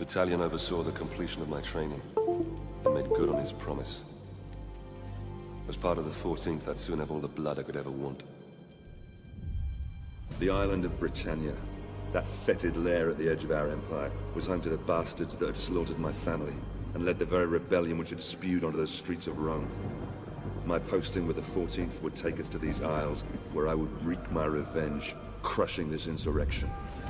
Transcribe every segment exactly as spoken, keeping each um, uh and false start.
battalion oversaw the completion of my training and made good on his promise. As part of the fourteenth, I'd soon have all the blood I could ever want. The island of Britannia, that fetid lair at the edge of our empire, was home to the bastards that had slaughtered my family and led the very rebellion which had spewed onto the streets of Rome. My posting with the fourteenth would take us to these isles, where I would wreak my revenge, crushing this insurrection.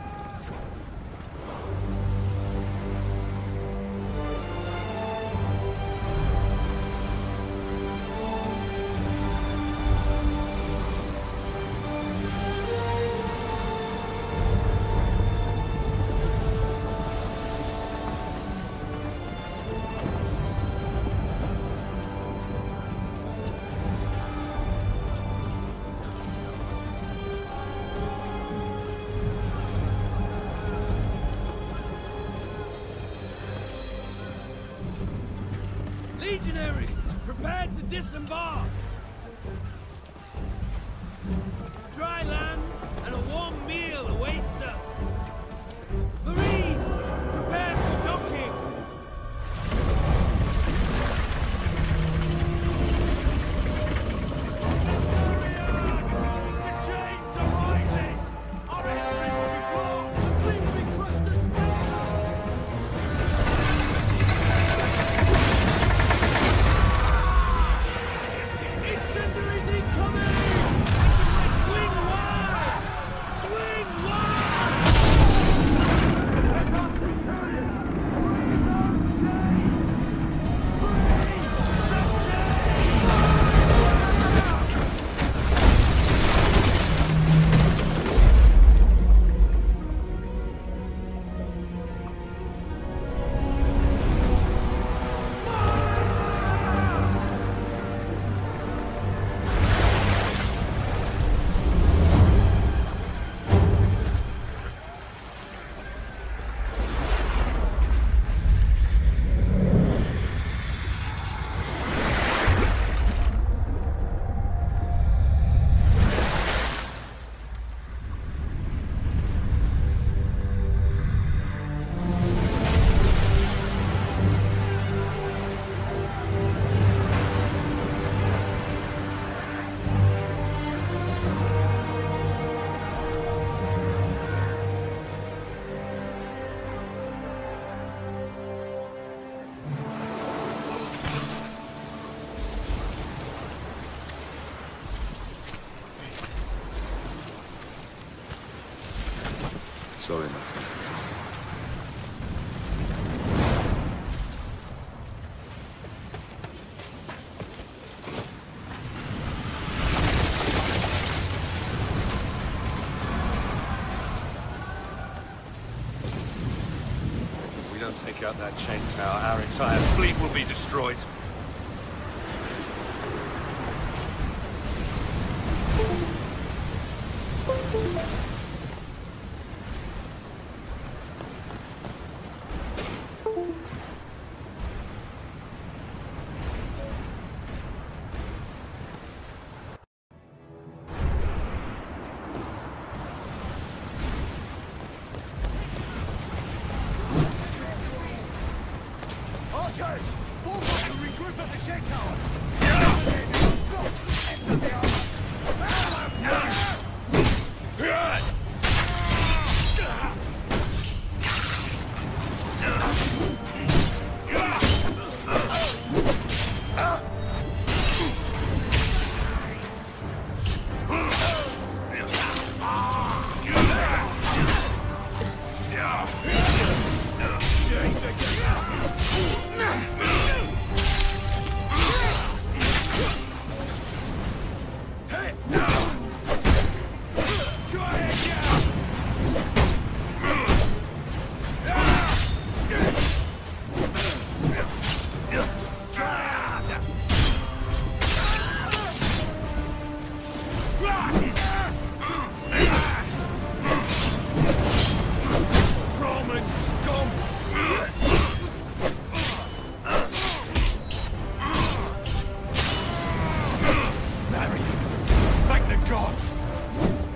Legionaries, prepare to disembark! Dry land and a warm meal awaits us! Marines, prepare for docking! The chains are rising! Our entry will be blocked! The fleet will be crushed to splinters! Incendiaries incoming! Swing wide! Swing wide! Sorry, my friend. If we don't take out that chain tower, our entire fleet will be destroyed.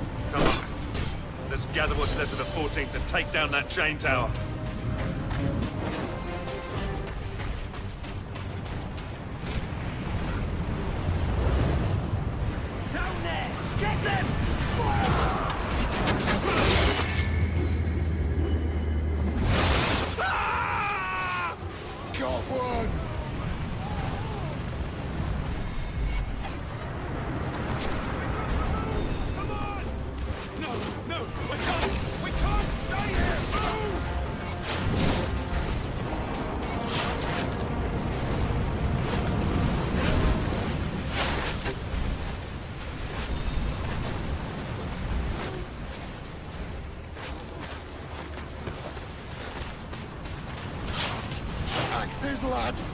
Gather what's left of the fourteenth and take down that chain tower. lads!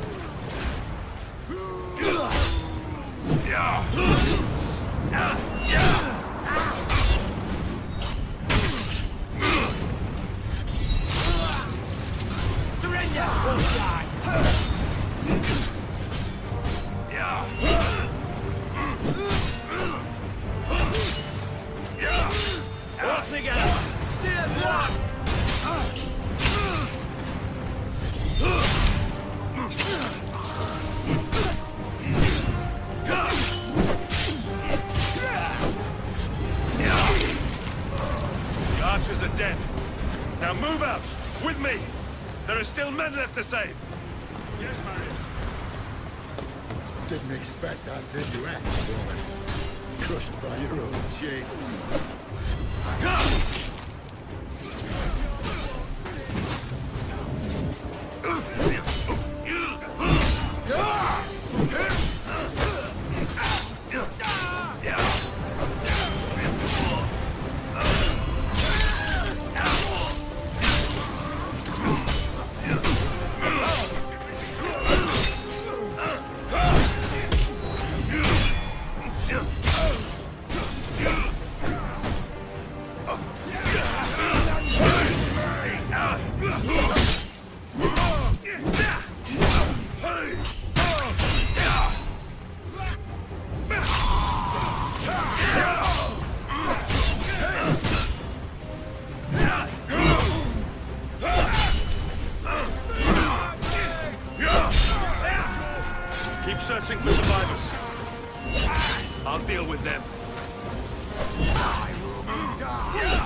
Surrender or die! All together! Steers one! The archers are dead. Now move out! With me! There are still men left to save! Yes, Marius. Didn't expect that, did you, eh, woman? Crushed by your own shame. Keep searching for survivors. I'll deal with them. I will be done!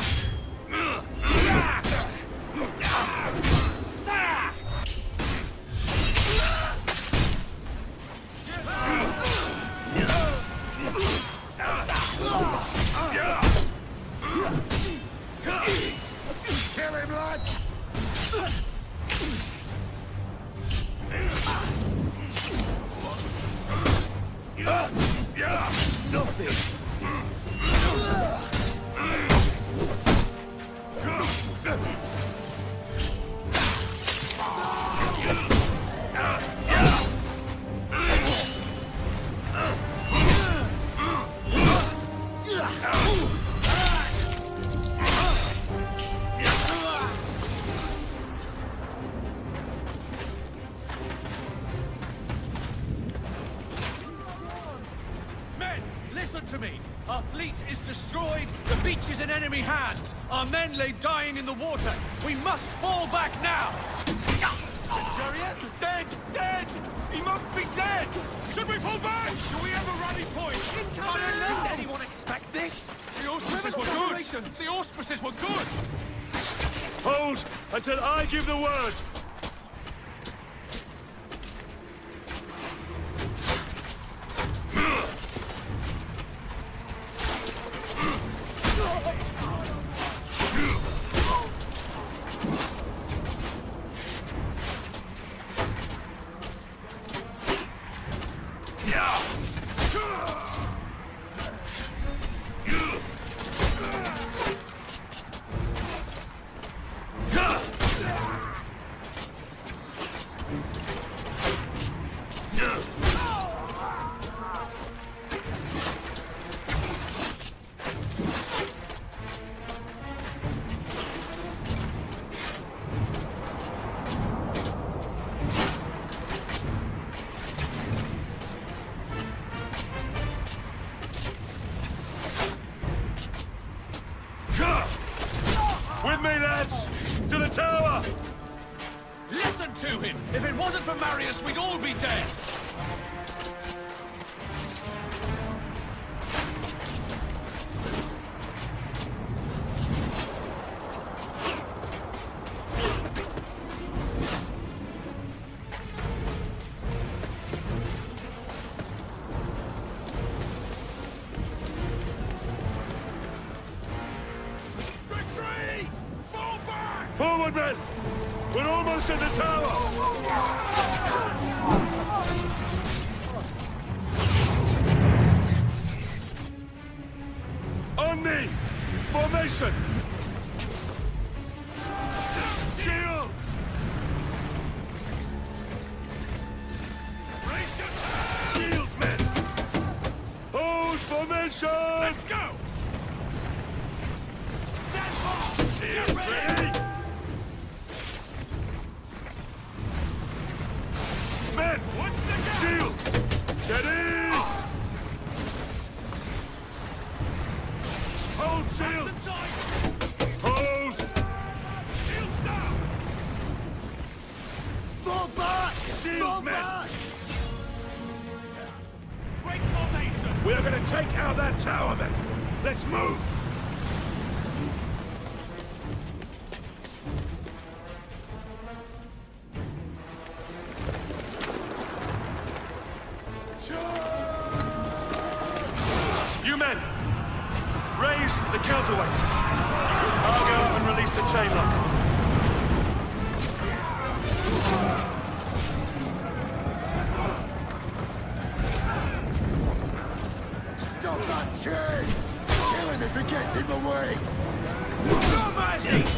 Kill him, lads! Nothing! Listen to me! Our fleet is destroyed, the beach is in enemy hands, our men lay dying in the water. We must fall back now! Chariot? Dead! Dead! He must be dead! Should we fall back? Do we have a rally point? Incoming! Did anyone expect this? The auspices were good! The auspices were good! Hold until I give the word! With me, lads! To the tower! Listen to him! If it wasn't for Marius, we'd all be dead! Forward, men! We're almost at the tower! On me! Formation! Attention! Let's go! Stand fast! Get ready! Men! Watch the gap! Shields! Steady! Hold shields! Hold! Shields down! Fall back! Shields, Fall men! back! Break formation! We're gonna take out that tower, then! Let's move! You men! Raise the counterweight! I'll go and release the chain lock. Stop that chain! Kill him if he gets in the way! No mercy!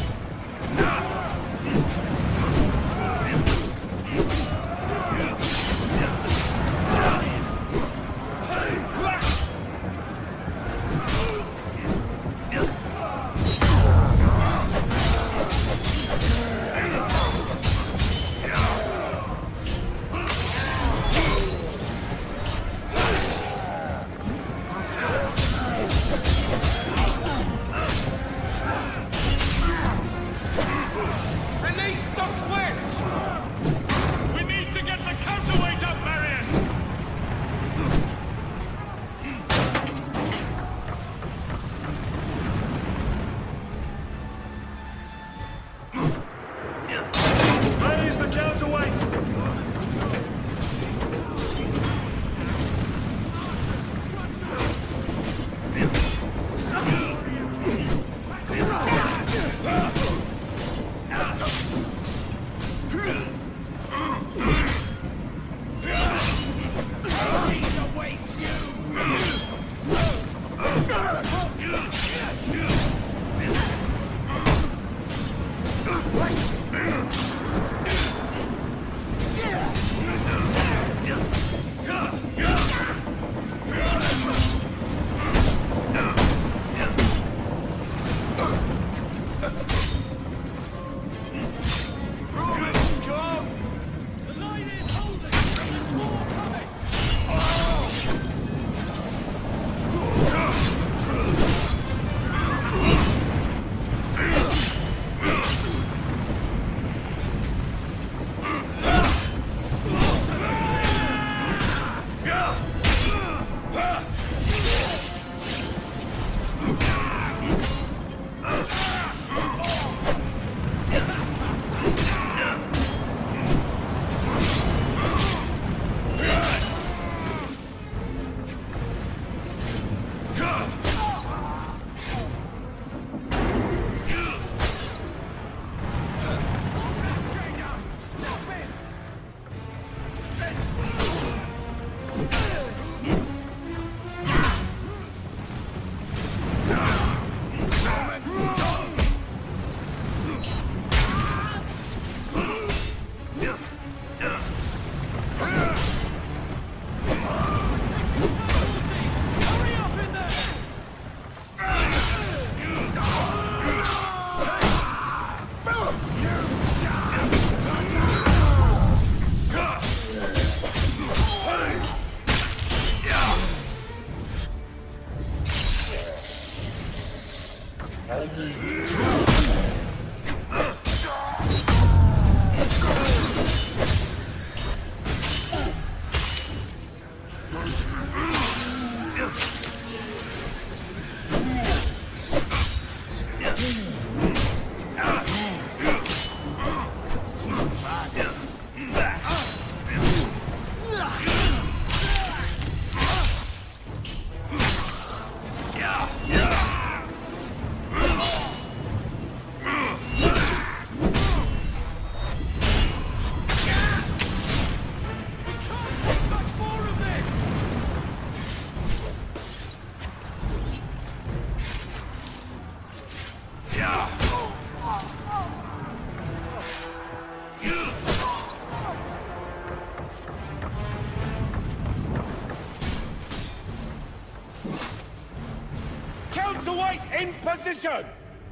In position!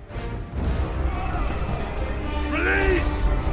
Release!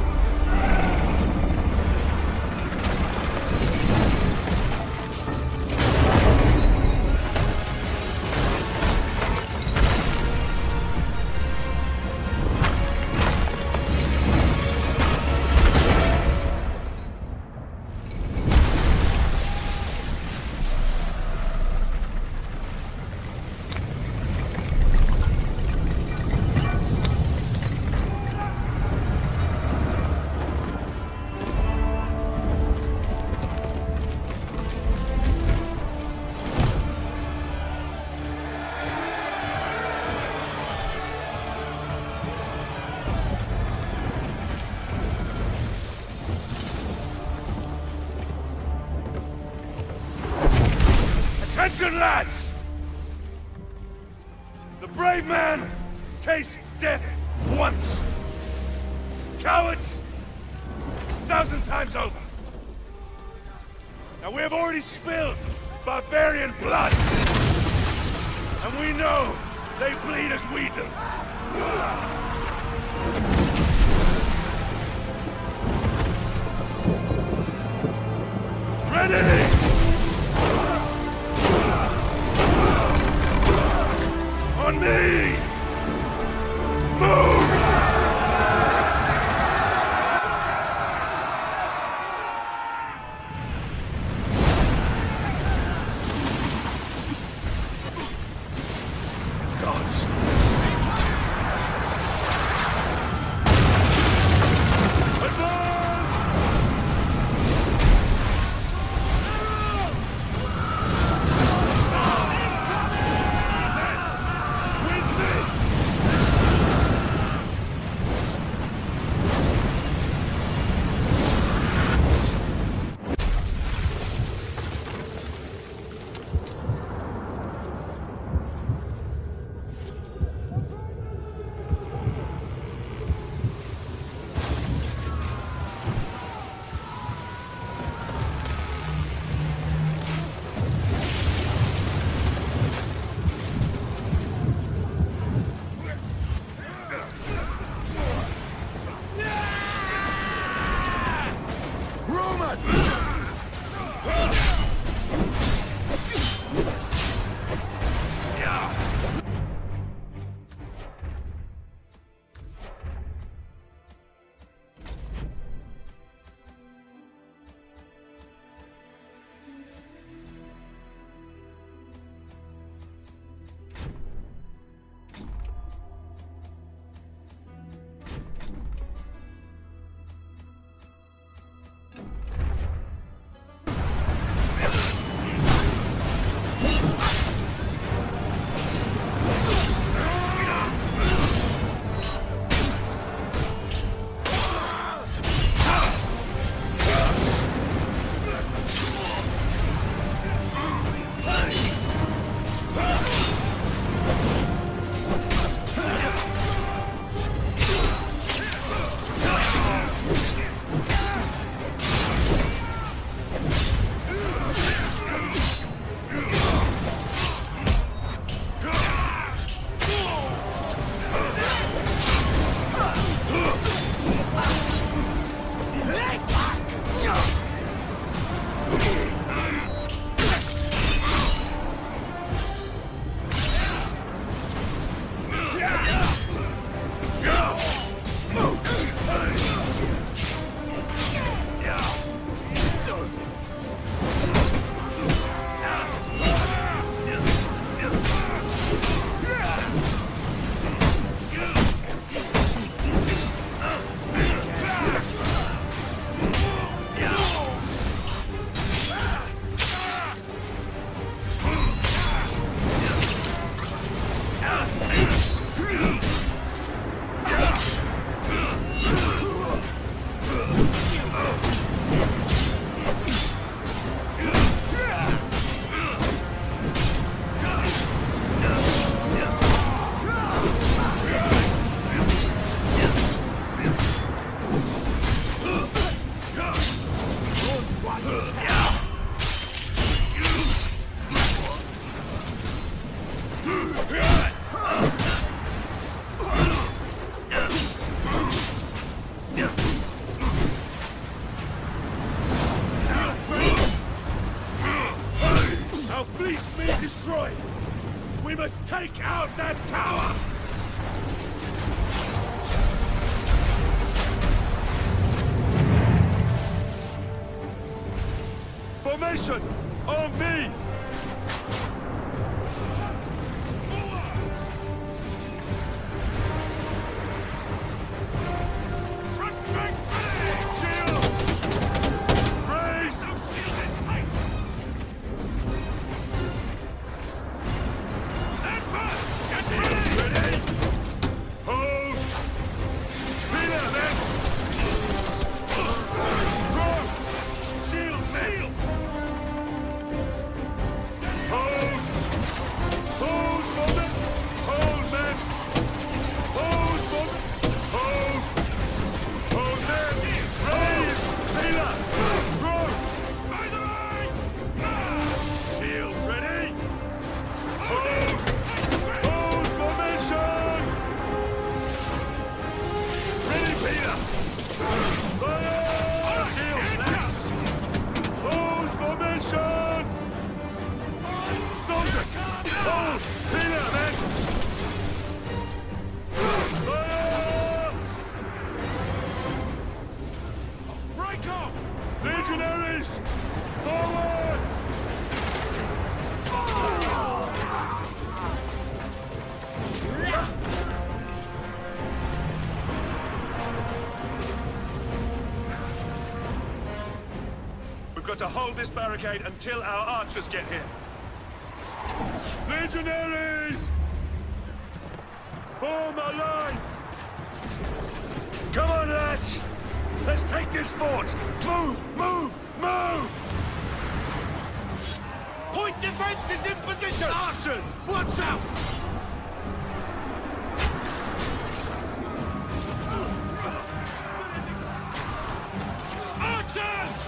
Attention, lads! The brave man tastes death once. Cowards, a thousand times over. Now we have already spilled barbarian blood. And we know they bleed as we do. Ready! On me! Move! Gods! Our fleet's been destroyed! We must take out that tower! Formation! On me! To hold this barricade until our archers get here. Legionaries! Form a line! Come on, lads! Let's take this fort! Move! Move! Move! Point defense is in position! Archers! Watch out! Archers!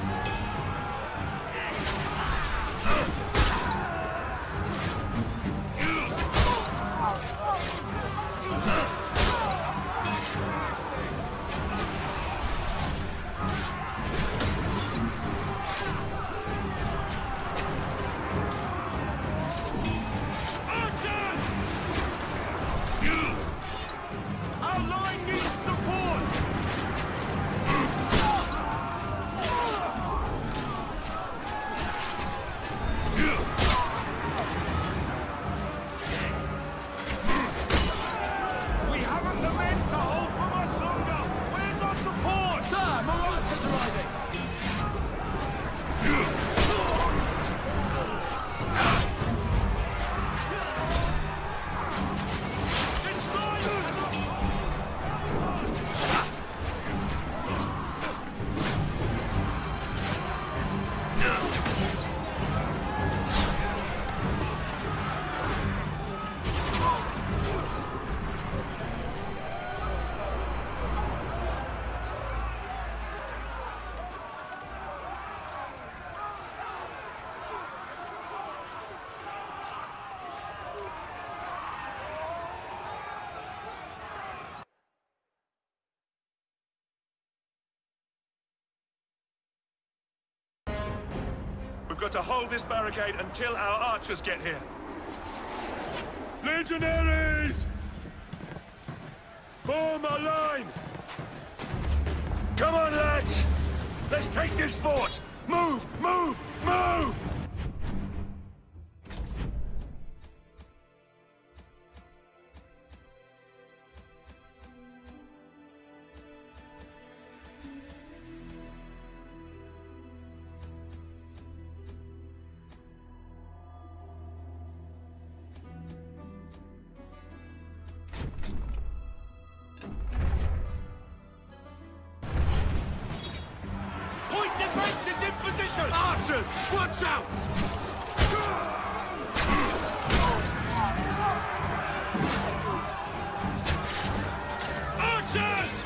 We've got to hold this barricade until our archers get here. Legionaries! Form a line! Come on, lads! Let's take this fort! Move! Move! Move! Archers! Watch out! Archers!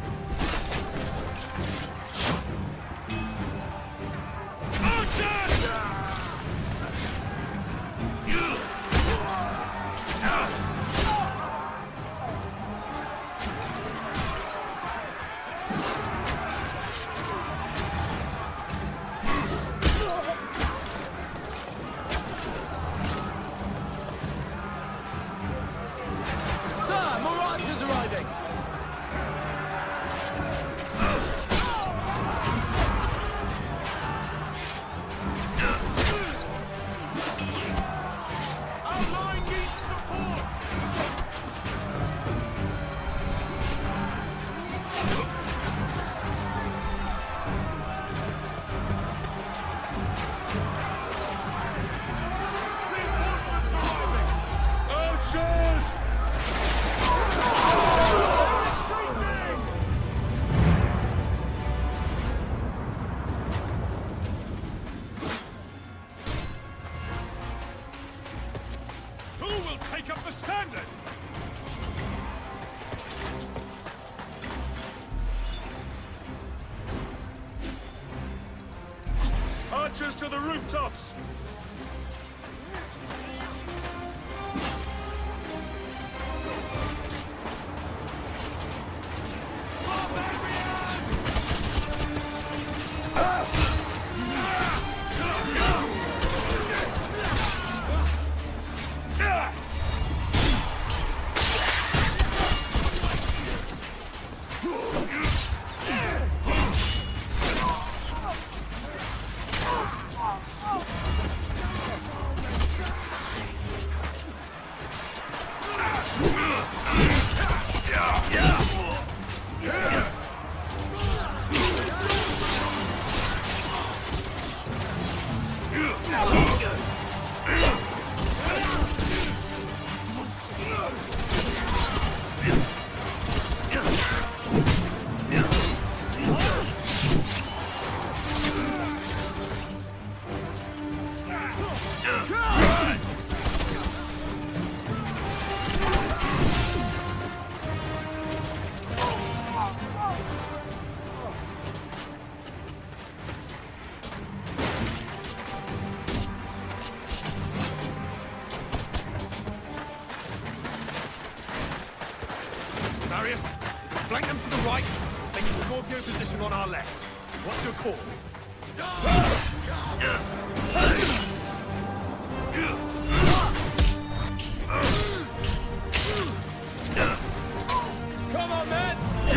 Archers! to the rooftops! Marius, flank them to the right, take a Scorpio position on our left. What's your call? Come on, man!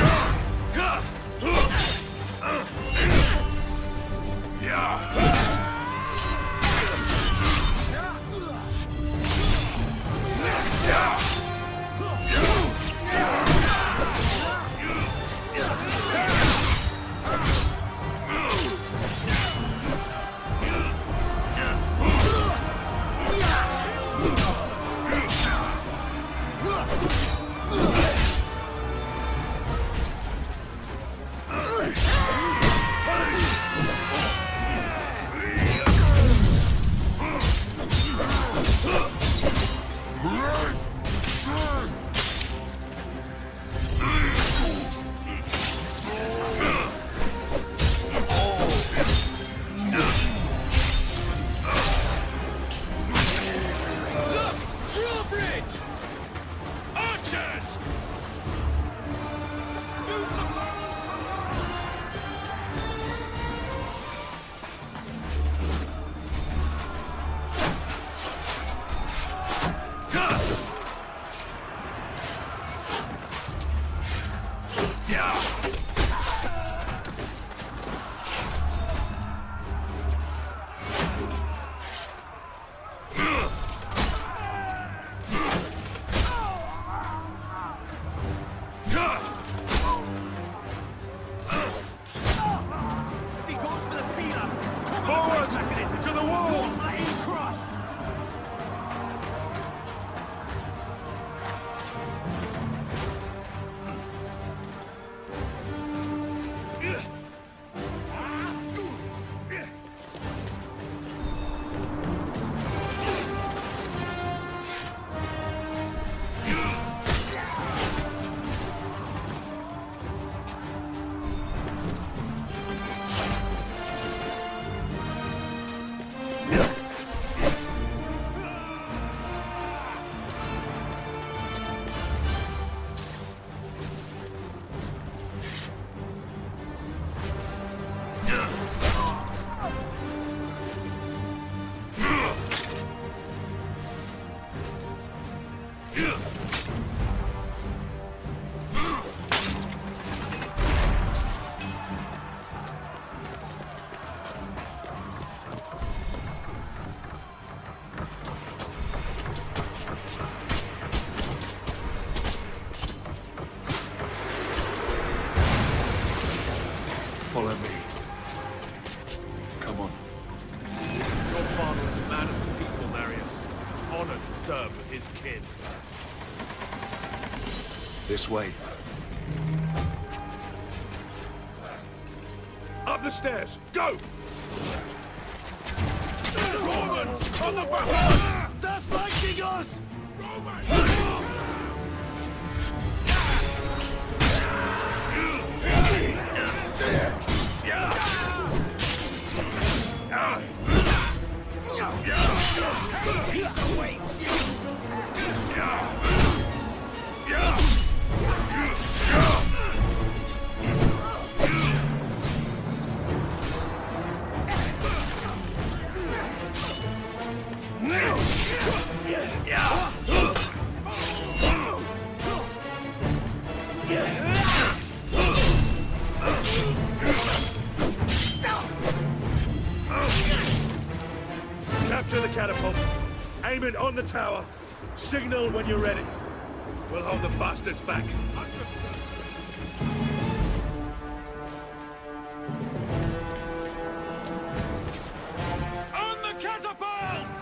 Follow me. Come on. Your father was a man of the people, Marius. It's an honor to serve with his kin. This way. Up the stairs! Go! Romans! On the back! They're flanking us! Yeah! Capture the catapult. Aim it on the tower. Signal when you're ready. We'll hold the bastards back. On the catapults!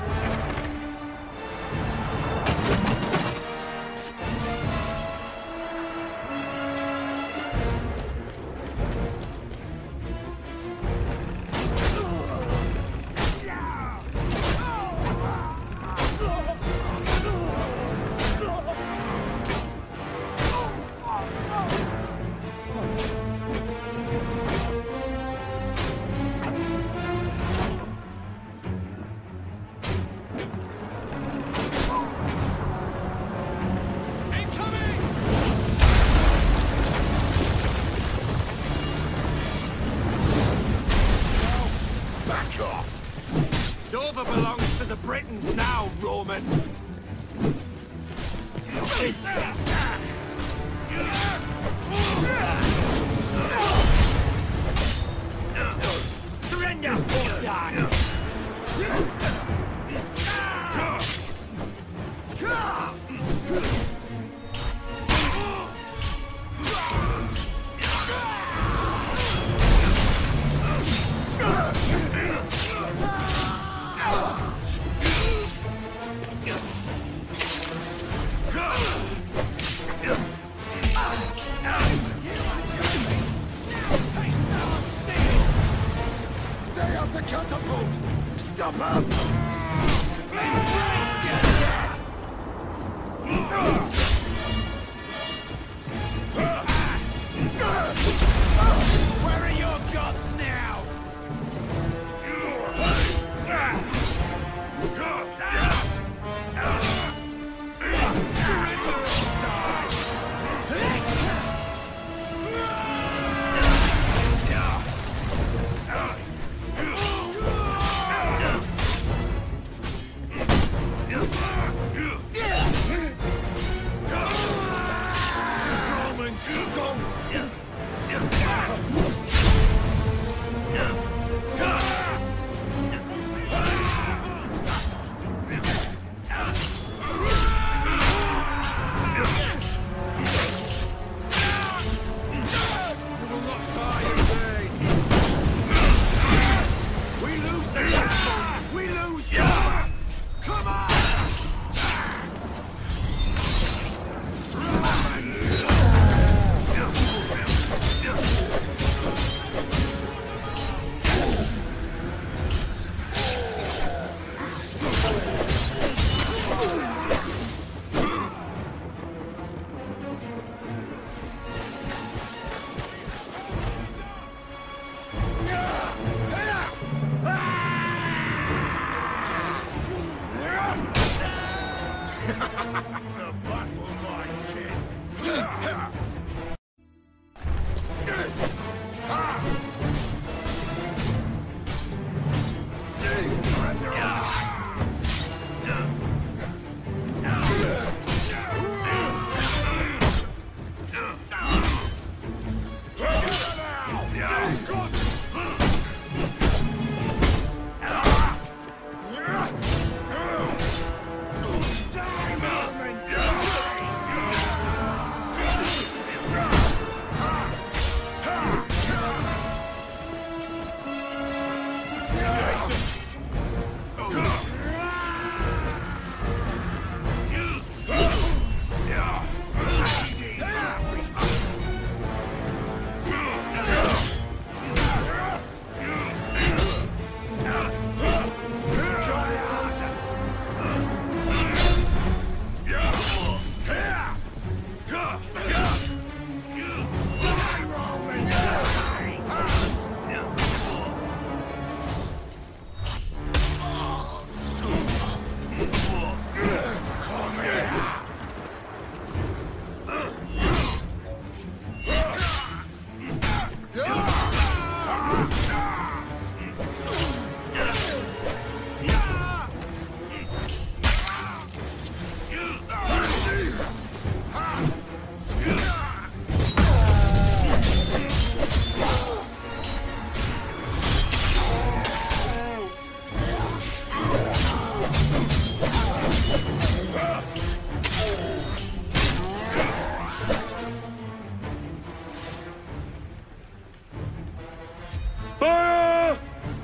Dover belongs to the Britons now, Roman! Surrender or die! Stay up the catapult! Stop him! Where are your gods now? The battle line, kid! Fire!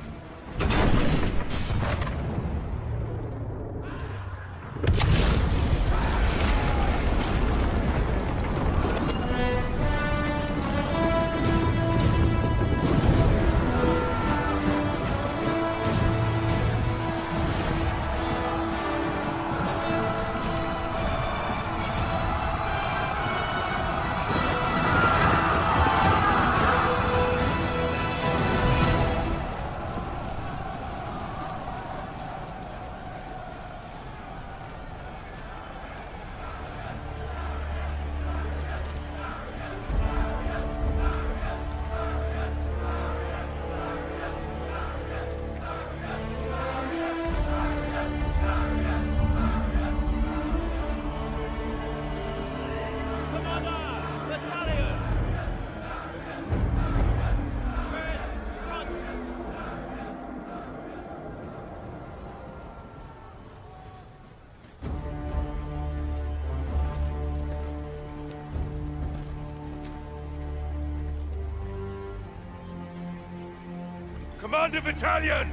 Commander Battalion!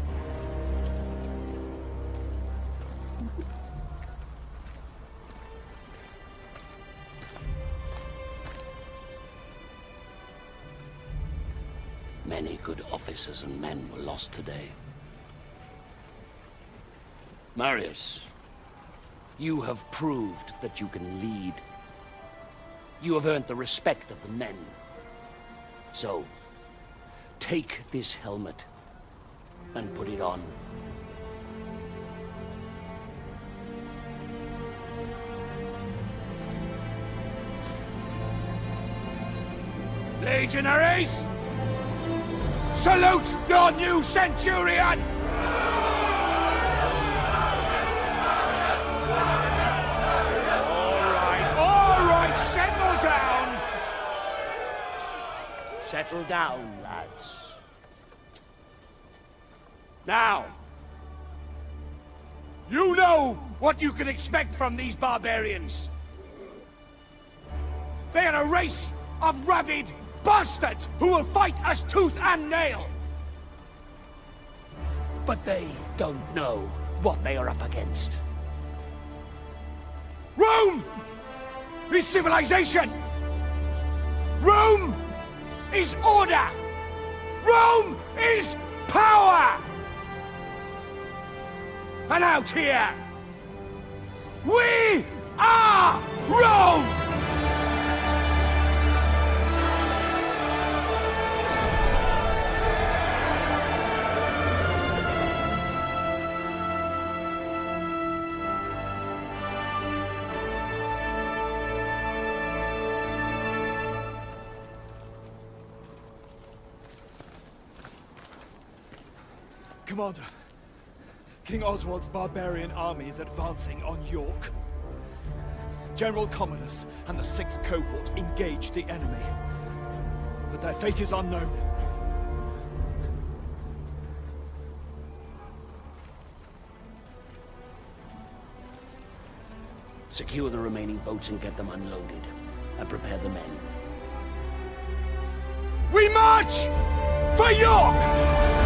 Many good officers and men were lost today. Marius, you have proved that you can lead. You have earned the respect of the men. So, take this helmet and put it on. Legionaries! Salute your new centurion! All right, all right, settle down! Settle down, lads. Now, you know what you can expect from these barbarians. They are a race of rabid bastards who will fight us tooth and nail. But they don't know what they are up against. Rome is civilization. Rome is order. Rome is power. And out here, we are Rome! Commander, King Oswald's barbarian army is advancing on York. General Commodus and the sixth Cohort engage the enemy, but their fate is unknown. Secure the remaining boats and get them unloaded, and prepare the men. We march for York!